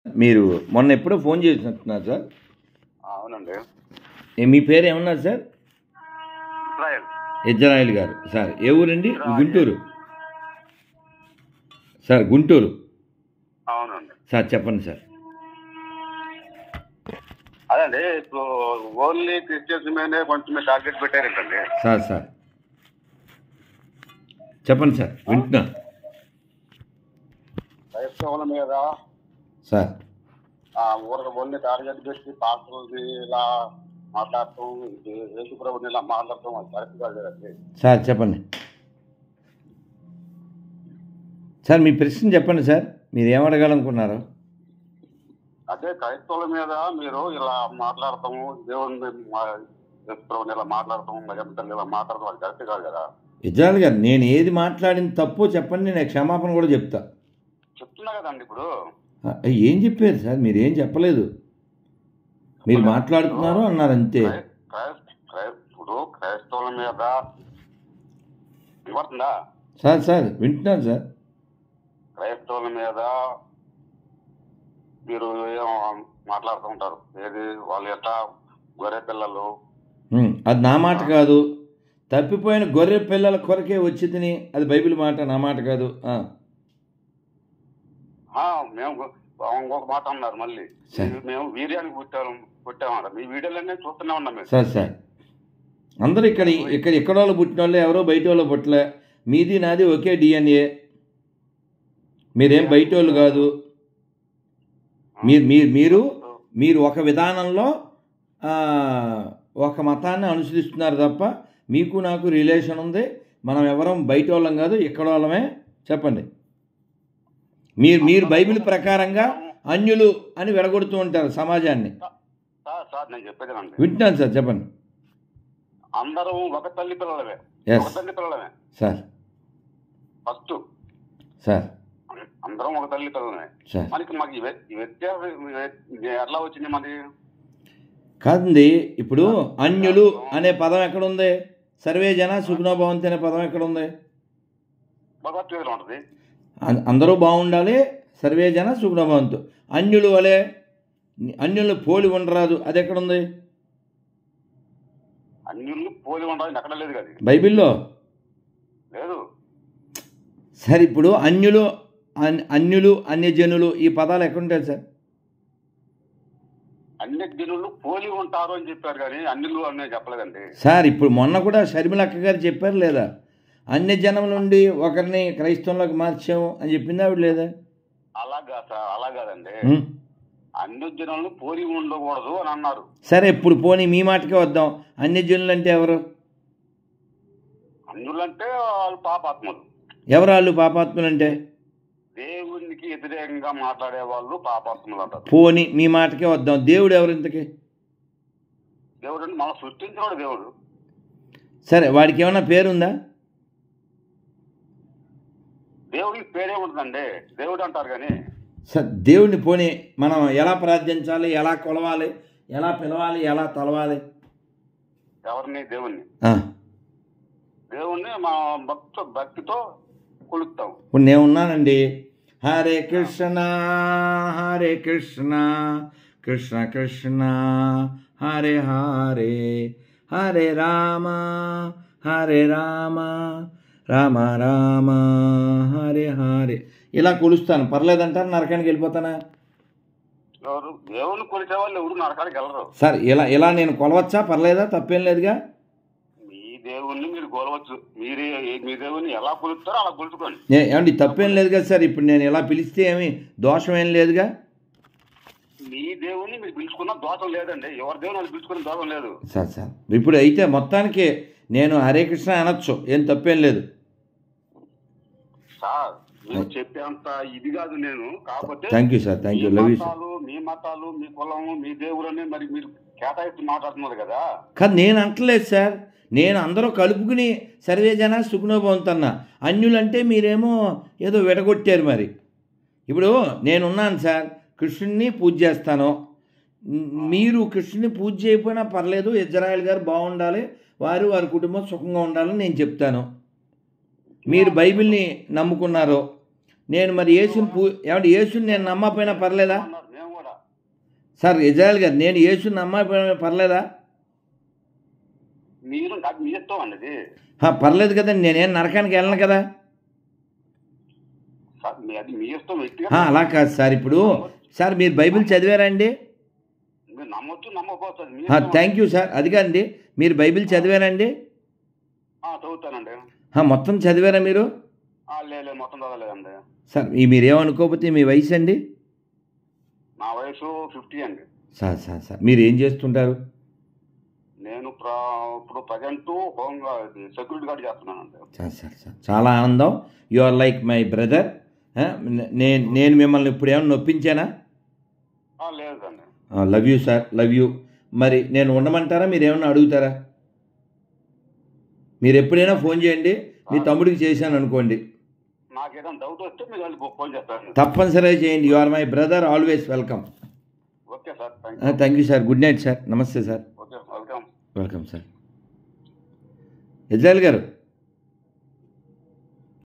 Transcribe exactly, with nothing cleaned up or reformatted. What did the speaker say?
మీరు మొన్న ఎప్పుడో ఫోన్ చేసినట్టున్నారు సార్. అవునండి. ఏ మీ పేరు ఏమన్నారు సార్? ఇజ్రాయెల్. ఇజ్రాయెల్ గారు. సార్ ఏ ఊరండి? ఇజ్రాయెల్. గుంటూరు సార్, గుంటూరు. అవునండి. సార్ చెప్పండి సార్. అదండి, ఇప్పుడు ఓన్లీ క్రిస్టియన్స్ మీదనే కొంచెం టార్గెట్ పెట్టారేంటండి. సార్ సార్ చెప్పండి సార్, వింటున్నా క్రైస్తవుల మీద సార్. ఊరికి ఓన్లీ టార్గెట్ పెట్టి పాస్టర్ది ఇలా మాట్లాడటం, యేసు ప్రభుని ఇలా మాట్లాడటం అది కరెక్ట్ కాదు కదండి. సార్ చెప్పండి సార్, మీ ప్రశ్న చెప్పండి సార్, మీరు ఏమడగాలనుకున్నారు? అదే క్రైస్తవుల మీద మీరు ఇలా మాట్లాడటము, దేవుని మా- యేసు ప్రభుని ఇలా మాట్లాడటం, భజంతలు ఇలా మాట్లాడటం అది కరెక్ట్ కాదు కదా. ఇజ్రాయెల్ గారు, నేను ఏది మాట్లాడిన తప్పో చెప్పండి, నేను క్షమాపణ కూడా చెప్తా. చెప్తున్నా కదండి ఇప్పుడు. ఆ, ఏం చెప్పారు సార్? మీరు ఏం చెప్పలేదు, మీరు మాట్లాడుతున్నారు అన్నారు అంతే. క్రై- క్రై- క్రై- ఇప్పుడు క్రైస్తవుల మీద వినపడుతుందా? సార్ సార్ వింటున్నాను సార్. క్రైస్తవుల మీద మీరు ఏం మాట్లాడుతూ ఉంటారు, ఏది వాళ్ళు ఎట్లా గొర్రె పిల్లలు. ఉమ్, అది నా మాట కాదు, తప్పిపోయిన గొర్రె పిల్లల కొరకే వచ్చి తిని, అది బైబిల్ మాట, నా మాట కాదు. ఆ, ఆ, మేము ఇంకొక మాట అన్నారు మళ్ళీ, సరే. మేము వీర్యానికి పుట్టాము పుట్టామన్నారు. మీ వీడియోలన్నీ చూస్తూనే ఉన్నాం మేము. సార్ సార్ అందరూ ఇక్కడ ఇక్కడ ఎక్కడ వాళ్ళు పుట్టిన వాళ్ళు, ఎవరో బయట వాళ్ళు పుట్టలే. మీది నాది ఒకే డిఎన్ఏ, మీరేం బయట వాళ్ళు కాదు. మీరు మీరు మీరు మీరు ఒక విధానంలో ఆ, ఒక మతాన్ని అనుసరిస్తున్నారు తప్ప, మీకు నాకు రిలేషన్ ఉంది. మనం ఎవరం బయట వాళ్ళం కాదు, ఇక్కడ వాళ్ళమే. చెప్పండి. మీరు మీరు బైబిల్ ప్రకారంగా అన్యులు అని విడగొడుతూ ఉంటారు సమాజాన్ని. సార్ సార్ నేను చెప్పేదేనండి, వింటున్నాను సార్, చెప్పండి. అందరూ ఒక తల్లి పిల్లలమే. Yes. ఒక తల్లి పిల్లలమే సార్ ఫస్ట్. సార్ అందరం ఒక తల్లి పిల్లలమే. సార్ మనకి మాకు ఈ వ్య- ఈ వ్యత్యాసం ఇది ఎట్లా వచ్చింది మరి? కాదండి, ఇప్పుడు అన్యులు అనే పదం ఎక్కడుంది? సర్వే జన సుఖనో భవంతి అనే పదం ఎక్కడుంది? భగవద్గీతలో ఉంటుంది. అం- అందరూ బాగుండాలి, సర్వే జన సుఖనో భవంతు. అన్యులు వలే అన్యులు పోలి ఉండరాదు, అది ఎక్కడుంది? అన్యులు పోలి ఉండాలని ఎక్కడ లేదు కదా, బైబిల్లో లేదు. సార్ ఇప్పుడు అన్యులు అన్- అన్యులు అన్యజనులు ఈ పదాలు ఎక్కడుంటాయి సార్? అన్ని జనులు పోలి ఉంటారు అని చెప్పారు కానీ అన్యులు అనే చెప్పలేదండి. సార్ ఇప్పుడు మొన్న కూడా షర్మిలక్క గారు చెప్పారు లేదా? అన్య జనం నుండి ఒకరిని క్రైస్తవంలోకి మార్చాము అని చెప్పింది ఆవిడ లేదా? అలాగా సార్, అలా కాదండి. ఉం? అన్ని జనులు పోలి ఉండకూడదు అని అన్నారు. సరే ఇప్పుడు పోనీ మీ మాటకే వద్దాం. అన్యజనులు అంటే ఎవరు? అన్యులంటే వాళ్ళు పాపాత్ములు. ఎవరు వాళ్ళు పాపాత్ములు అంటే? దేవునికి వ్యతిరేకంగా మాట్లాడే వాళ్ళు పాపాత్ములు అంటారు. పోనీ మీ మాటకే వద్దాం. దేవుడు ఎవరు ఇంతకి? దేవుడు అంటే మనం సృష్టించినవాడు దేవుడు. సరే వాడికి ఏమైనా పేరుందా? దేవుడికి పేరే ఉంటుందండి, దేవుడు అంటారు కానీ. సార్ దేవుడిని పోనీ మనం ఎలా ప్రార్థించాలి, ఎలా కొలవాలి, ఎలా పిలవాలి, ఎలా తలవాలి? ఎవరిని? దేవుణ్ణి. ఆ, దేవుణ్ణి మా భక్తి భక్తితో కొలుస్తాం. ఇప్పుడు నేను ఉన్నానండి. హరే కృష్ణ హరే కృష్ణ కృష్ణ కృష్ణ హరే హరే హరే రామ హరే రామ రామ రామ హరే హరే ఇలా కొలుస్తాను. పర్లేదంటారు, నరకానికి వెళ్ళిపోతానా? ఎవరు దేవుని కొలిచే వాళ్ళు ఎవరు నరకానికి వెళ్ళరు. సార్ ఇలా ఇలా నేను కొలవచ్చా? పర్లేదా? తప్పేం లేదుగా. మీ దేవుణ్ణి మీరు కొలవచ్చు. మీరే మీ దేవుణ్ణి ఎలా కొలుస్తారో అలా కొలుచుకోండి. ఏ- ఏమండి తప్పేం లేదు కదా సార్? ఇప్పుడు నేను ఇలా పిలిస్తే ఏమి దోషం ఏం లేదుగా. మీ దేవుణ్ణి మీరు పిలుచుకున్న దోషం లేదండి. ఎవరి దేవుని వాళ్ళు పిలుచుకున్న దోషం లేదు. సార్ సార్ ఇప్పుడు అయితే మొత్తానికి నేను హరే కృష్ణ అనొచ్చు, ఏం తప్పేం లేదు. సార్ మీరు చెప్పేంత ఇది కాదు నేను. కాకపోతే thank you sir, thank you, మీ లవ్ యూ సార్. మతాలు మీ మతాలు మీ కులము మీ దేవులని మరి మీరు కేటాయిస్తూ మాట్లాడుతున్నారు కదా. కానీ నేను అంటలేదు సార్, నేను అందరూ కలుపుకుని సర్వే జన సుఖనో భవంతన్నా. అన్యులంటే మీరేమో ఏదో విడగొట్టారు మరి. ఇప్పుడు నేనున్నాను సార్, కృష్ణుడిని పూజ చేస్తాను. మ్, మీరు కృష్ణుని పూజ చేయకపోయినా పర్లేదు, ఇజ్రాయెల్ గారు బాగుండాలి, వారు వారి కుటుంబం సుఖంగా ఉండాలని నేను చెప్తాను. మీరు బైబిల్ని నమ్ముకున్నారు, నేను మరి యేసుని పూ ఏమంటే యేసుని నేను నమ్మకపోయినా పర్లేదా? అన్నారు మేము కూడా. సార్ ఇజ్రాయల్ గారు, నేను యేసుని నమ్మకపోయినా పర్లేదా? మీరు అది మీ ఇష్టం అండి అది. హా, పర్లేదు కదండి, నేనేం నరకానికి వెళ్ళను కదా. సార్ మీ- అది మీ ఇష్టం హా, వ్యక్తిగత. అలా కాదు సార్. ఇప్పుడు సార్ మీరు బైబిల్ చదివారా అండి? మీరు నమ్మొచ్చు నమ్మకపోవచ్చు, అది మీ ఇష్టం. Thank you sir. అది కాదండి, మీరు బైబిల్ చదివారండి? ఆ, చదువుతానండి. హా, మొత్తం చదివారా మీరు? ఆ, లేదు లేదు, మొత్తం చదవలేదండి. సార్ ఈ మీరేమనుకోకపోతే మీ వయసు అండి? నా వయసు ఫిఫ్టీ అండి. సార్ సార్ సార్ మీరు ఏం చేస్తుంటారు? నేను ప్ర- ఇప్పుడు present home guard security guard చేస్తున్నానండి. సార్ సార్ సార్ చాలా ఆనందం. You are like my brother. నేను నేను మిమ్మల్ని ఇప్పుడు ఏమైనా నొప్పించానా? ఆ, లేదండి. Love you sir, love you. మరి నేను ఉండమంటారా, మీరు ఏమన్నా అడుగుతారా? మీరు ఎప్పుడైనా ఫోన్ చేయండి, మీ తమ్ముడికి చేశాను అనుకోండి, నాకు ఏదైనా డౌట్ వస్తే మీరు వెళ్ళి ఫోన్ చేస్తాను. తప్పనిసరిగా చేయండి. You are my brother, always welcome. Okay sir, thank you. Thank you sir. Good night sir. నమస్తే sir. Okay, welcome. Welcome sir. Israel గారు,